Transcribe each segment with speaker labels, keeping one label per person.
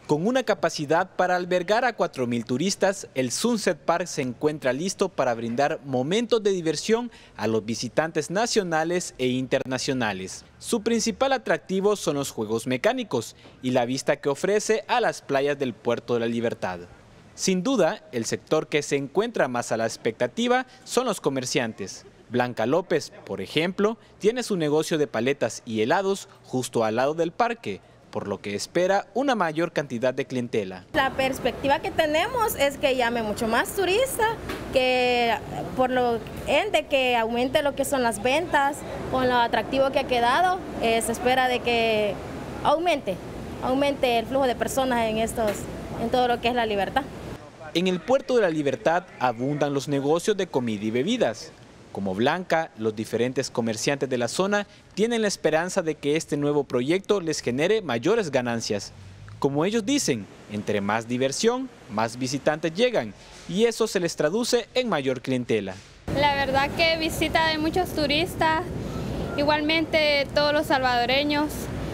Speaker 1: Con una capacidad para albergar a 4.000 turistas, el Sunset Park se encuentra listo para brindar momentos de diversión a los visitantes nacionales e internacionales. Su principal atractivo son los juegos mecánicos y la vista que ofrece a las playas del Puerto de la Libertad. Sin duda, el sector que se encuentra más a la expectativa son los comerciantes. Blanca López, por ejemplo, tiene su negocio de paletas y helados justo al lado del parque, por lo que espera una mayor cantidad de clientela.
Speaker 2: La perspectiva que tenemos es que llame mucho más turistas, que por lo ende que aumente lo que son las ventas, con lo atractivo que ha quedado, se espera de que aumente el flujo de personas en todo lo que es la Libertad.
Speaker 1: En el Puerto de la Libertad abundan los negocios de comida y bebidas. Como Blanca, los diferentes comerciantes de la zona tienen la esperanza de que este nuevo proyecto les genere mayores ganancias. Como ellos dicen, entre más diversión, más visitantes llegan y eso se les traduce en mayor clientela.
Speaker 3: La verdad que visita de muchos turistas, igualmente todos los salvadoreños.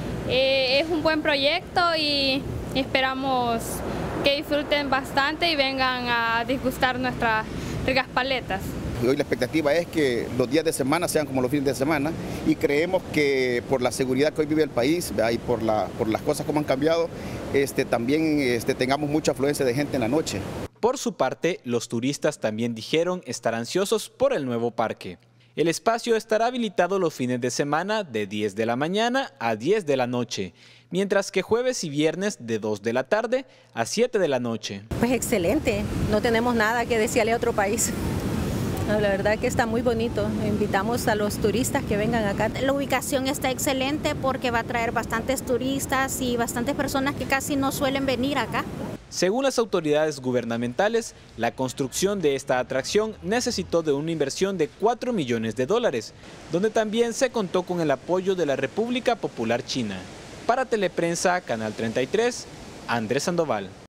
Speaker 3: Es un buen proyecto y esperamos que disfruten bastante y vengan a disgustar nuestras ricas paletas.
Speaker 4: Hoy la expectativa es que los días de semana sean como los fines de semana y creemos que por la seguridad que hoy vive el país y por las cosas como han cambiado, también tengamos mucha afluencia de gente en la noche.
Speaker 1: Por su parte, los turistas también dijeron estar ansiosos por el nuevo parque. El espacio estará habilitado los fines de semana de 10 de la mañana a 10 de la noche, mientras que jueves y viernes de 2 de la tarde a 7 de la noche.
Speaker 5: Pues excelente, no tenemos nada que desearle a otro país. La verdad que está muy bonito. Invitamos a los turistas que vengan acá.
Speaker 6: La ubicación está excelente porque va a traer bastantes turistas y bastantes personas que casi no suelen venir acá.
Speaker 1: Según las autoridades gubernamentales, la construcción de esta atracción necesitó de una inversión de $4 millones, donde también se contó con el apoyo de la República Popular China. Para Teleprensa, Canal 33, Andrés Sandoval.